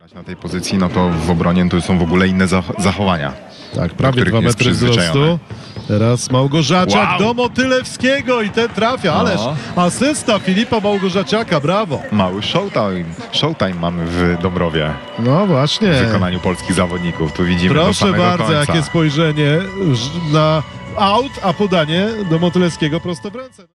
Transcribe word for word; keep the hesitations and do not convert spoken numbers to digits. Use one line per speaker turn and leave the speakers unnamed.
Na tej pozycji, no to w obronie to są w ogóle inne zach zachowania.
Tak, prawie dwa metry wzrostu. Teraz Małgorzaciak
wow.
do Motylewskiego i ten trafia, ależ
no.
asysta Filipa Małgorzaciaka, brawo.
Mały showtime, showtime mamy w Dąbrowie.
No właśnie.
W wykonaniu polskich zawodników. Tu widzimy
Proszę
do samego
bardzo,
końca.
jakie spojrzenie na aut, a podanie do Motylewskiego prosto w ręce.